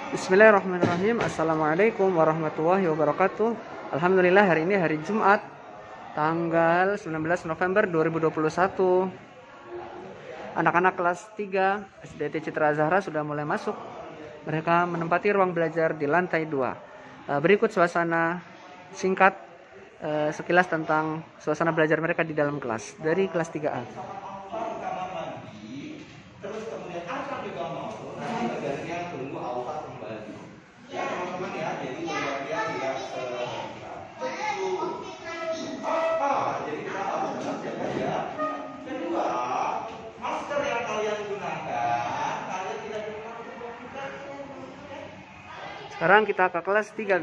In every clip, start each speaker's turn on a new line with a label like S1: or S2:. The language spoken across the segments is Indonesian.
S1: Bismillahirrahmanirrahim. Assalamualaikum warahmatullahi wabarakatuh. Alhamdulillah, hari ini hari Jumat tanggal 19 November 2021. Anak-anak kelas 3 SDT Citra Zahra sudah mulai masuk. Mereka menempati ruang belajar di lantai 2. Berikut suasana singkat sekilas tentang suasana belajar mereka di dalam kelas dari kelas 3A. Terus kemudian akan juga mau nanti bagiannya tunggu alfa kembali ya teman-teman ya, jadi bagian tidak jadi kita harus jaga ya. Kedua, masker yang kalian gunakan kalian tidak gunakan. Sekarang kita ke kelas 3B.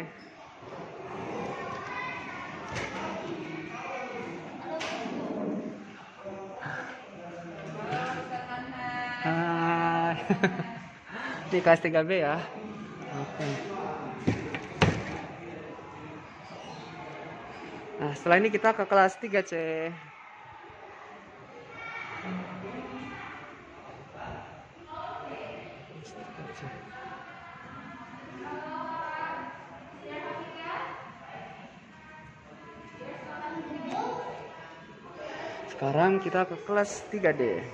S1: Hai. Di kelas 3B ya. Oke. Nah, setelah ini kita ke kelas 3C. Sekarang kita ke kelas 3D.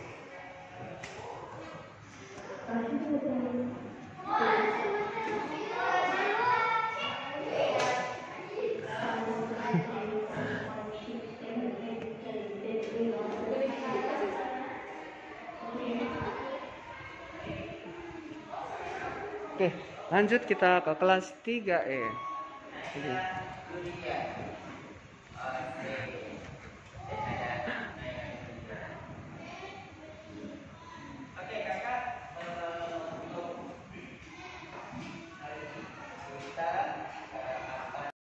S1: Oke, lanjut kita ke kelas 3E.